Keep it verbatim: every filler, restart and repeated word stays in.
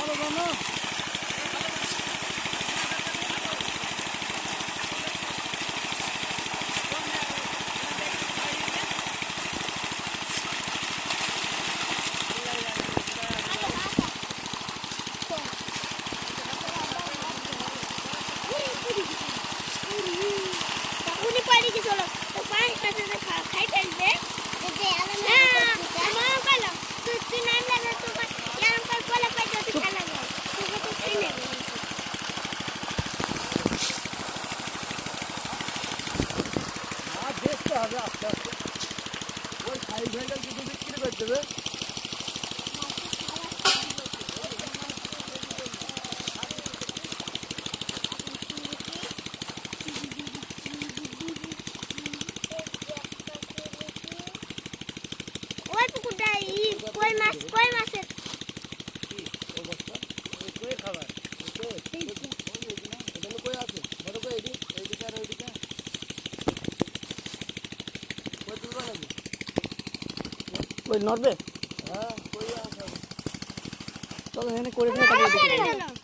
আস্তে আস্তে ওই সাইড হয়ে গেলে দুটো বিক্রি করে দেবে। ওই পুকুরটা কই মাছ কই মাছের কই খাবার কই আছে বড় কই এদিকে এইদিকে আর ওইদিকে কই তুলবা নাকি কই নড়বে? হ্যাঁ কই আছে চলো এখানে করে ফেলে